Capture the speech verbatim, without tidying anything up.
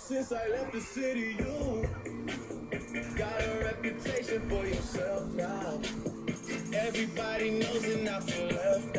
Since I left the city, you got a reputation for yourself now. Everybody knows and I feel left